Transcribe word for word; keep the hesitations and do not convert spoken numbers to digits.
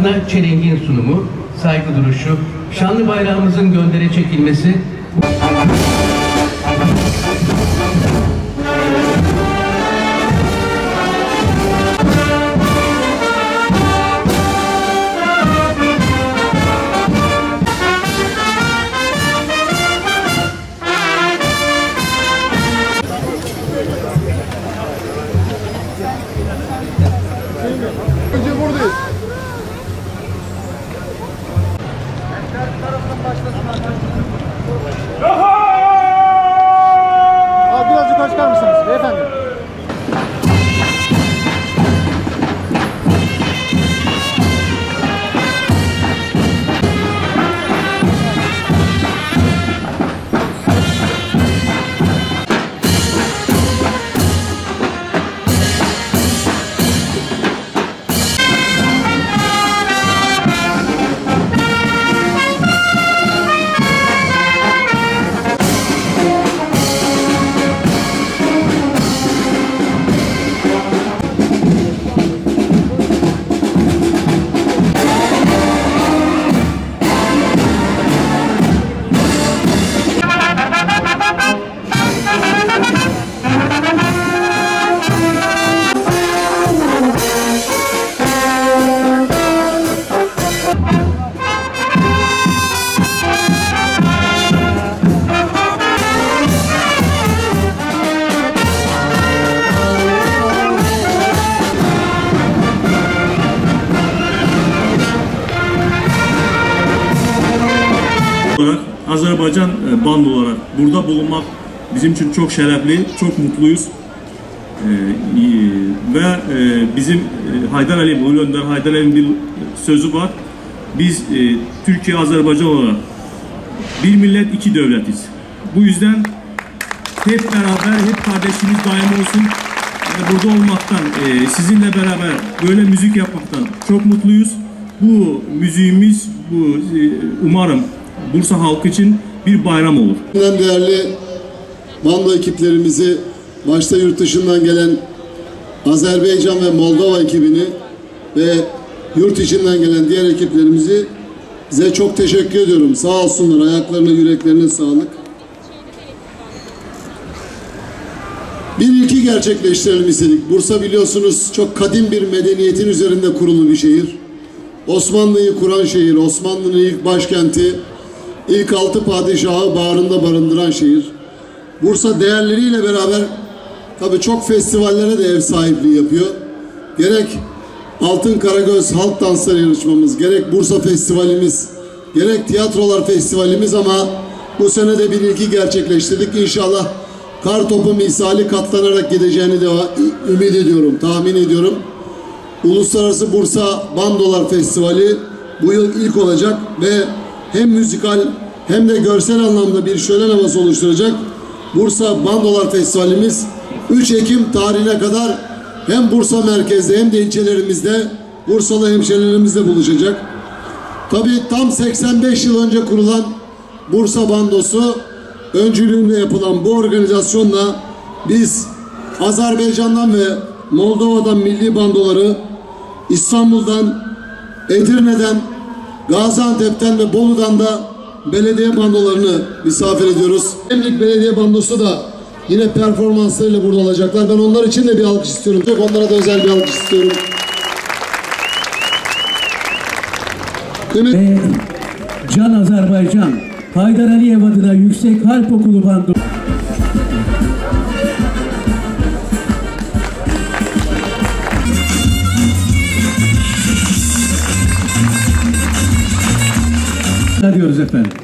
adına çelengin sunumu, saygı duruşu, şanlı bayrağımızın göndere çekilmesi, Önce buradayız. Abi birazcık açar mısınız beyefendi? olarak Azerbaycan band olarak burada bulunmak bizim için çok şerefli, çok mutluyuz. Ee, ve e, bizim e, Haydar Aliyev, Ulu Önder Haydar Aliyev'in bir sözü var. Biz e, Türkiye, Azerbaycan olarak bir millet, iki devletiz. Bu yüzden hep beraber, hep kardeşimiz daim olsun. Yani burada olmaktan, e, sizinle beraber böyle müzik yapmaktan çok mutluyuz. Bu müziğimiz, bu e, umarım Bursa halkı için bir bayram olur. Değerli bando ekiplerimizi, başta yurt dışından gelen Azerbaycan ve Moldova ekibini ve yurt içinden gelen diğer ekiplerimizi size çok teşekkür ediyorum. Sağ olsunlar, ayaklarına, yüreklerine sağlık. Bir ilki gerçekleştirelim istedik. Bursa biliyorsunuz çok kadim bir medeniyetin üzerinde kurulu bir şehir. Osmanlı'yı kuran şehir, Osmanlı'nın ilk başkenti, ilk altı padişahı bağrında barındıran şehir. Bursa değerleriyle beraber tabii çok festivallere de ev sahipliği yapıyor. Gerek Altın Karagöz Halk Dansları yarışmamız, gerek Bursa Festivalimiz, gerek Tiyatrolar Festivalimiz, ama bu sene de bir ilki gerçekleştirdik. İnşallah kar topu misali katlanarak gideceğini de ümit ediyorum, tahmin ediyorum. Uluslararası Bursa Bandolar Festivali bu yıl ilk olacak ve hem müzikal hem de görsel anlamda bir şölen havası oluşturacak. Bursa Bandolar Festivalimiz üç Ekim tarihine kadar hem Bursa merkezde hem de ilçelerimizde Bursalı hemşehrilerimizle buluşacak. Tabii tam seksen beş yıl önce kurulan Bursa Bandosu öncülüğünde yapılan bu organizasyonla biz Azerbaycan'dan ve Moldova'dan milli bandoları, İstanbul'dan, Edirne'den, Gaziantep'ten ve Bolu'dan da belediye bandolarını misafir ediyoruz. Emlik Belediye Bandosu da yine performanslarıyla burada olacaklar. Ben onlar için de bir alkış istiyorum. Onlara da özel bir alkış istiyorum. Ve Can Azerbaycan, Haydar Aliyev adına Yüksek Harp Okulu Bando. diyoruz efendim.